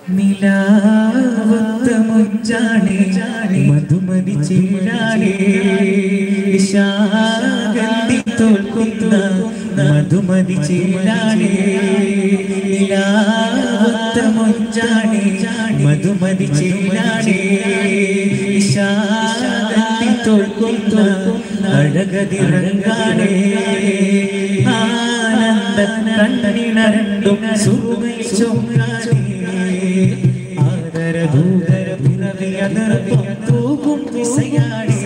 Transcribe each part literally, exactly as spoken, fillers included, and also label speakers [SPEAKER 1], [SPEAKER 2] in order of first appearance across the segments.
[SPEAKER 1] നിലാവത്ത മുഞ്ചാണേ മധുമതി ചീരാണേ ശാഗന്തി തോൽക്കുന്ന മധുമതി ചീരാണേ നിലാവത്ത മുഞ്ചാണേ മധുമതി ചീരാണേ ശാഗന്തി തോൽക്കുന്ന അഴകതിരങ്കാണേ ആനന്ദ കണ്ണിണരണ്ടും സുറുമൈ ചൊങ്കാണേ ആദര ദൂതര പിറവിയതർപ്പം തൂകും വിസയാണേ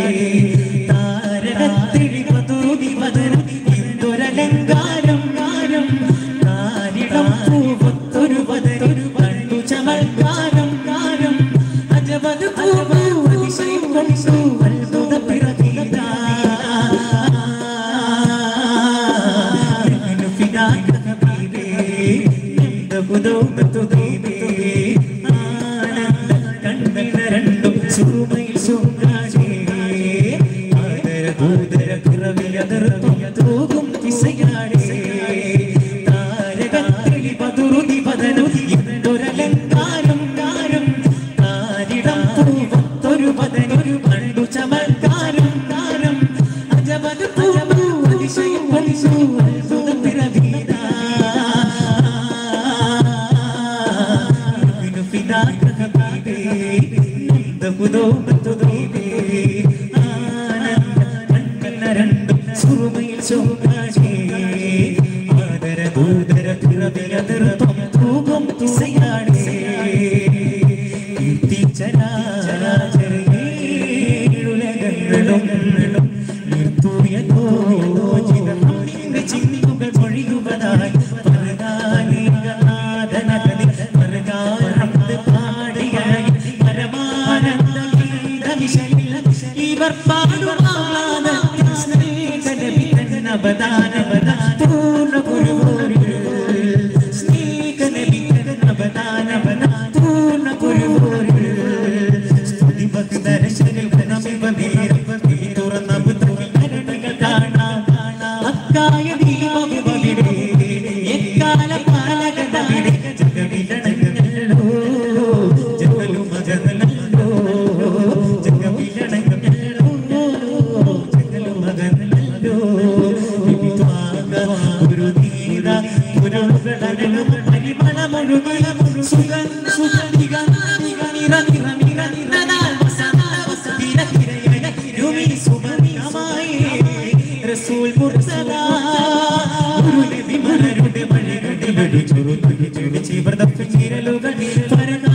[SPEAKER 1] താരകത്തിഴി മധുതി മധുരം ഇന്ദുരലങ്കാരം കാരം കാരിടം പൂവത്തൊരു വദനൊരു കണ്ടു ചമൽക്കാരം കാരം അജവത് പൂവു അതിശയം കൊണ്ടു അത്ഭുത പിറവിയില സുറുമയിൽ സുന്ദരേ ആദര ദൂതര പിറവിയതർപ്പം തൂകും വിസയാണേ താരകത്തിളി മധുരുതി വദനുതി ഇന്ദുരലങ്കാരം കാരം കാരിടം പൂവത്തൊരു വദനൊരു കണ്ടു ചമൽക്കാരം കാരം അജവത് പൂവു അതിശയം കൊണ്ടു അത്ഭുത പിറവിയില സുറുമയിൽ ചൊങ്കാണേ ആദര ദൂതര പിറവിയതർപ്പം തൂകും വിസയാണേ കീർത്തിച്ചരാചരേഴുലകങ്ങളും നിർത്തൂയതോജിതമിന്റെ ചിന്നുകൾ പൊഴിയുവതായി പരദാനീകനാഥനകതി പരദാനന്ദ പാടിയായി പരമാനന്ദ ഗീതവിശലിൽ ഇവർ പാടുവാന സ്നേഹനബിതനബദാനബദ പൂർണ്ണ ഗുരുവോരു സ്നേഹനബിതനബദാനബദ പൂർണ്ണ ഗുരുവോരു സ്തുതി ഭക്തരശനിൽ നമിവനേരം തുറന്നബുദ്ധി കരുണകൾ കാണാം അക്കായ ദീപവിവിടെ എക്കാല പാലകടവിടെ ജഗവിലണങ്ങല്ലോ ജഗലുമ ജഗലല്ലോ ജഗവിലണങ്ങല്ലോ ജഗലുമ ജഗലല്ലോ വിവിധ്വാഗ ഗുരുനീത ഗുരുകളടലും പരിമളമൊഴുകിയ സുഗന്ധ സുഗന്ധിക നിര നിര നിര നിരനാൾ വസന്ത വസതിര തിരയന രുമി സുബനിയമായി റസൂൽ മുർസല ഗുരുനബി മലരുടെ മഴകളുടെ വഴി ചുരുക്കി ചുടിച്ച് വ്രതപ്പ് ചീരലുകൾ പരനാ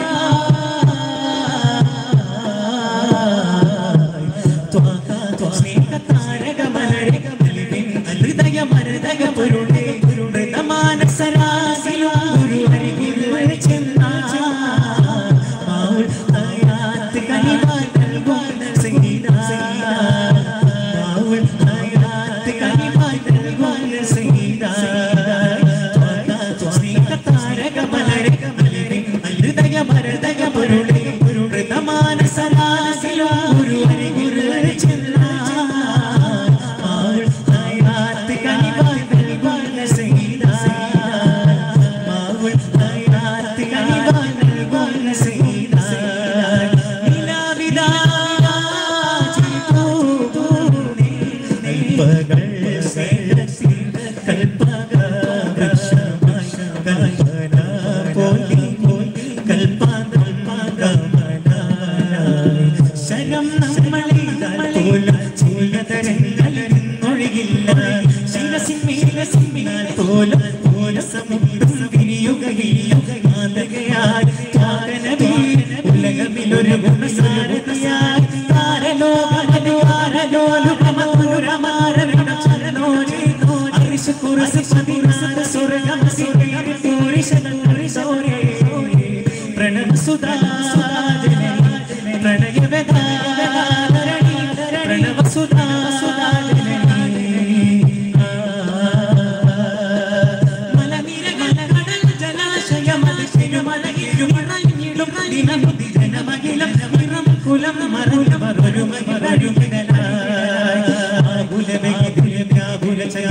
[SPEAKER 1] സ്നേഹതാരക മലരക മലിവിൻ ഹൃദയ മരതക പൊരുളേ മൃതമാനസരാസിലും ഗുരു ഹരി ഗുരുവരെ ചെന്നാ മാവുൾ ആയാത്ത് കനിവാൽ നൽകുന്ന സംഗീത മാവുൾ ആയാത്ത് കനിവാൽ നൽകുന്ന സംഗീത സ്നേഹതാരക മലരക മലിവിൻ ഹൃദയ മരതക പൊരുളേ മൃതമാനസരാസിലും ഗുരു ഹരി ഗുരുവരെ ചെന്നാ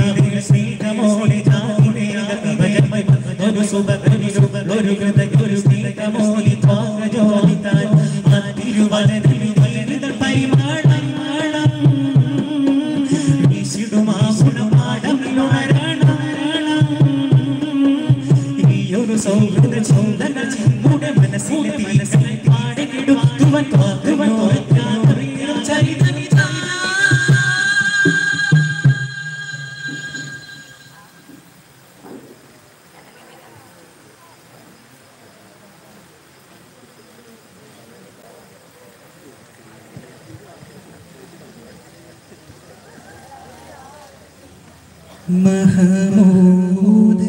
[SPEAKER 1] Guru തസ്ലീമോലി ത്വാജോലിതാൻ അതിരുവദനിൽ നീരിതൾ പരിമാണം വീശിടുമാ ഗുണമാടമിലുണരണം ഈയൊരു സൗഹൃദ ചിന്തകൾ നമ്മുടെ മനസ്സിൽ പാടിടുത്തുവൻ കാത്തുവൻ ചരിതമിതാ महमूद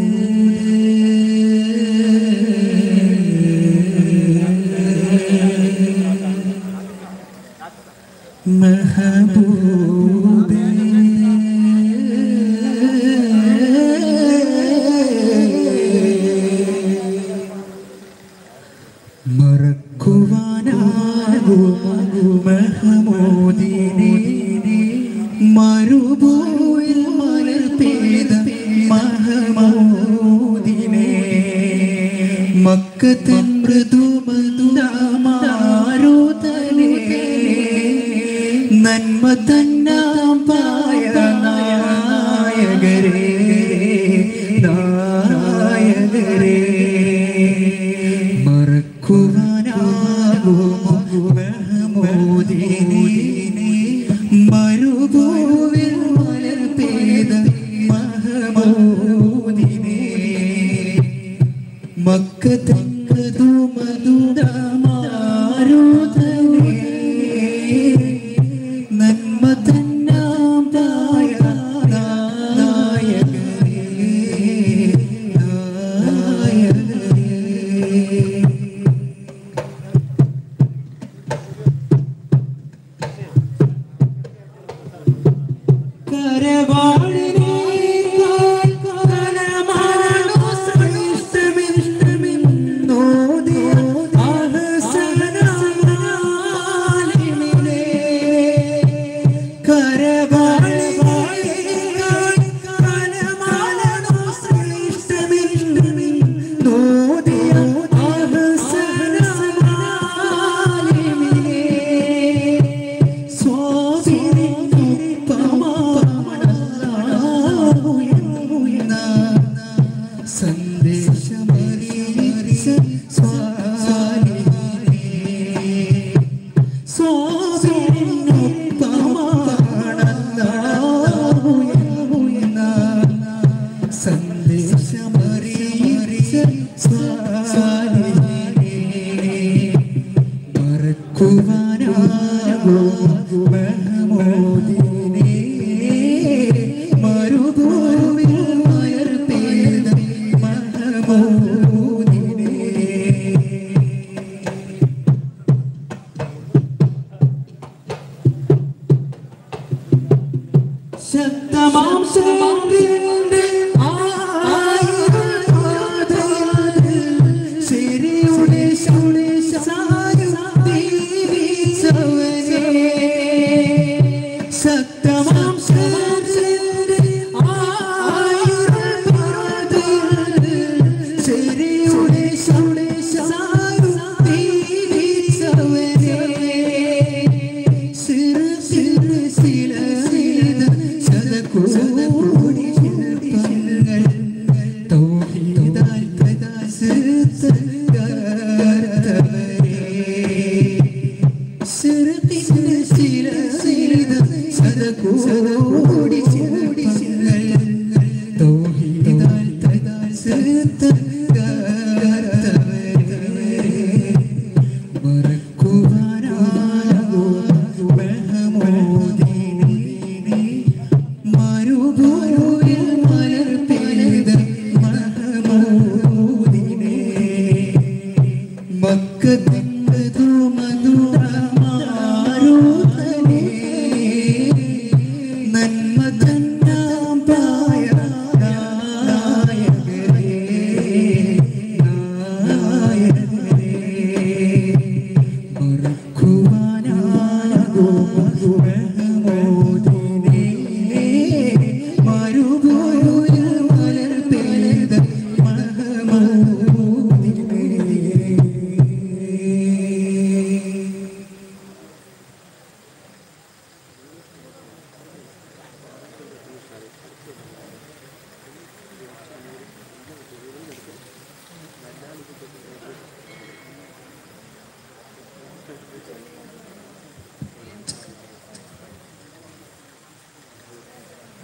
[SPEAKER 1] महबूब മറക്കുവാനാകുമോ മഹമൂദിനെ മരുഭൂയിൽ മലർ പെയ്ത മഹമൂദിനെ മക്കത്തൻ മൃദുമധുരമാരുതനെ നന്മ തന്നാം പായ നായകരേ നായകരേ മറക്കുവാനാകുമോ മഹമൂദിനെ മരുഭൂവിൽ മലർ പെയ്ത മഹമൂദിനെ മക്കത്തൻ മധുമധുരമാരുതനെ നന്മ തന്നാം പായ നായകരേ നായകരേ കരവാളിനെ കലമാലോ ശ്രമിഷ്ടമിഷ്ടമിന്നോദിയ ആഹ്സനാലിമിനെ കരവാളിനെ കലമാലോ ശ്രമിഷ്ടമിഷ്ടമിന്നോദിയ ആഹ്സനാലിമിനെ സ്വാമിനെ സന്ദേശമറിയ സ്വാലിഹിനെ സ്വാമിനൊപ്പമാണല്ലാഹുയെന്ന സന്ദേശമറിയ സ്വാലിഹിനെ മറക്കുവാനാകുമോ മഹമൂദിനെ മരുഭൂവിൽ മലർ പെയ്ത മഹമൂദിനെ ശക്തമാം ശക്തിയുടെ ശരിയുടെ ശൗടെ സായ ദീവിച്ചവനെ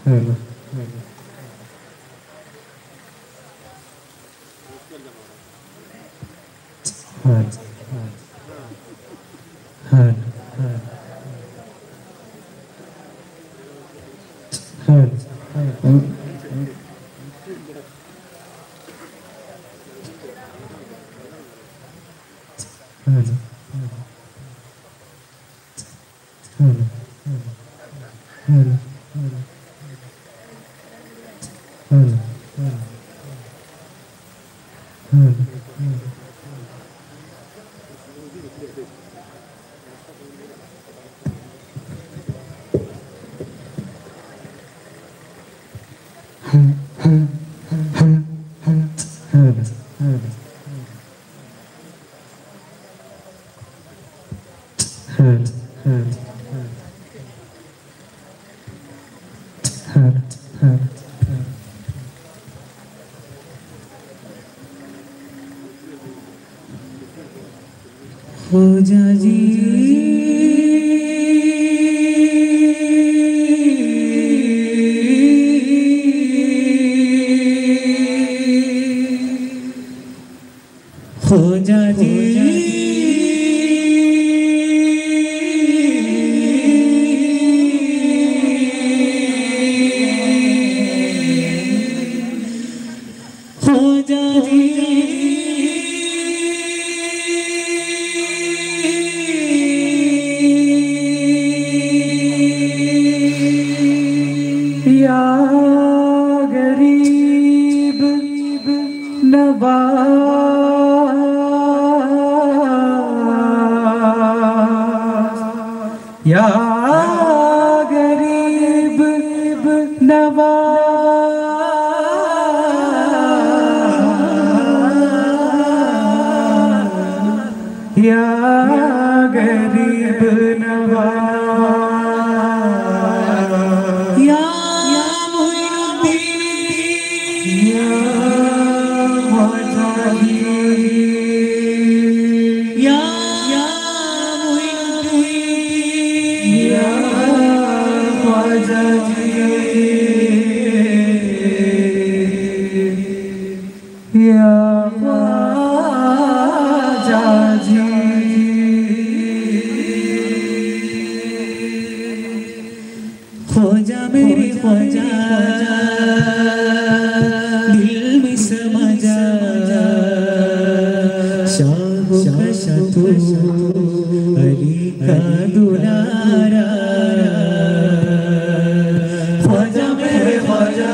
[SPEAKER 1] हेलो हाँ हाँ हाँ हाँ ख्वाजा जी ख्वाजा जी ख्वाजा जी या गरीब नवाज या गरीब नवाज या गरीब नवाज या ख्वाजा मेरे ख्वाजा दिल में समा जा शाहो का शतु अली का दुलारा ख्वाजा मेरे ख्वाजा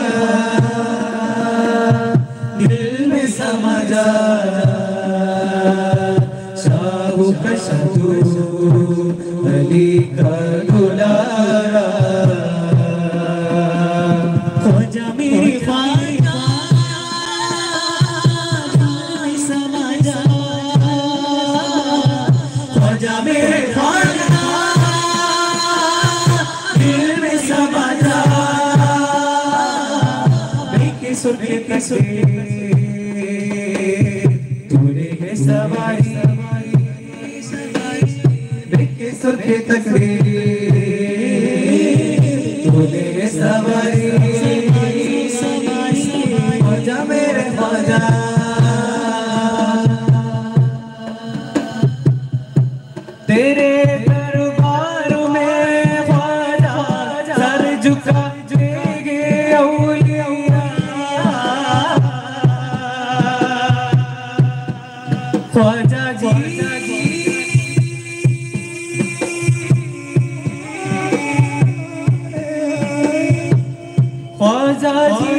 [SPEAKER 1] दिल में समा जा शाहो का शतु अली का दुलारा ख्वाजा मेरे ख्वाजा दिल में समा जा ख्वाजा मेरे ख्वाजा दिल में समा जा बेके सुर के तस्वीर तूने है सवारी बेके सुर के तस्वीर तूने है सवारी ख्वाजा मेरे ख्वाजा तेरे दरबार में ख्वाजा सर झुका देंगे औलिया ख्वाजा जी ख्वाजा जी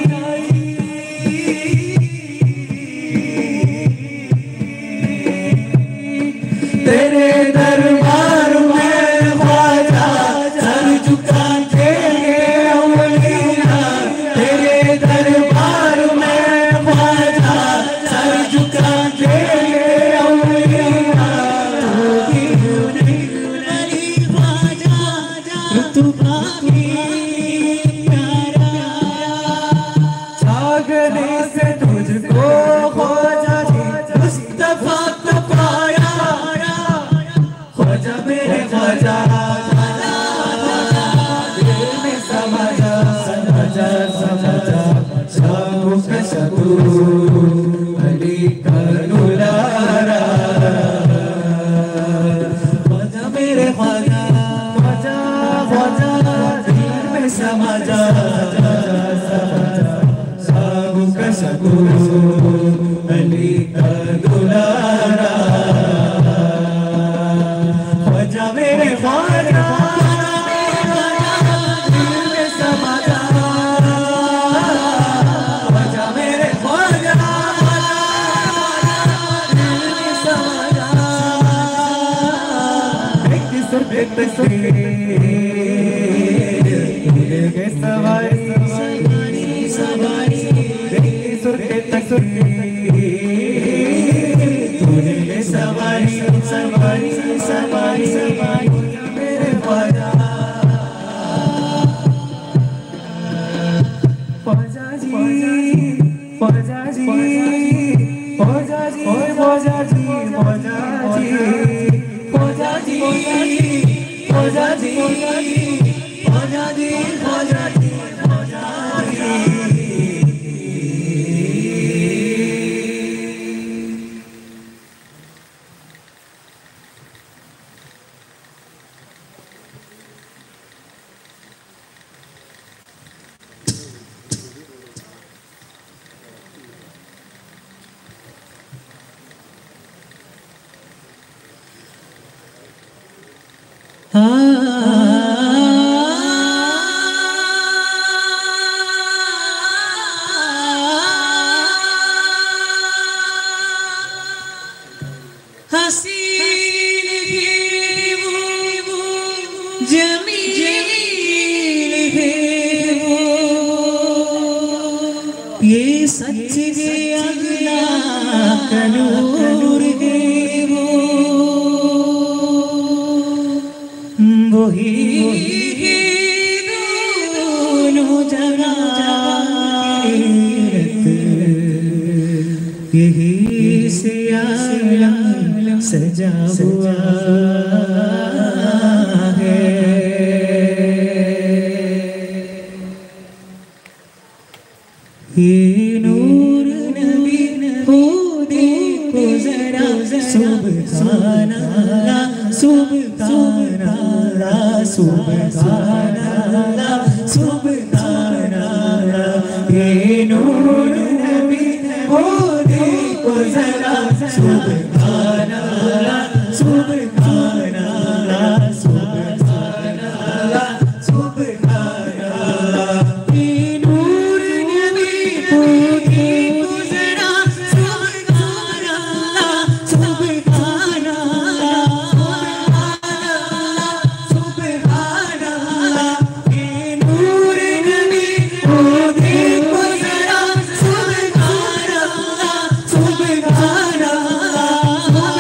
[SPEAKER 1] तेरे दरबार में ख्वाजा सर झुका देंगे औलिया तेरे दरबार में ख्वाजा सर झुका देंगे औलिया ख्वाजा रुतबा छागने से तुझको ख्वाजा जी मुस्तफा को पाया ख्वाजा मेरे ख्वाजा दिल में समा जा शकूर अली का दुलारा ख्वाजा मेरे ख्वाजा ख्वाजा ख्वाजा दिल में समा जा साबु का शकूर अली का दुलारा ख्वाजा मेरे ख्वाजा
[SPEAKER 2] Subhanallah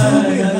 [SPEAKER 1] ख्वाजा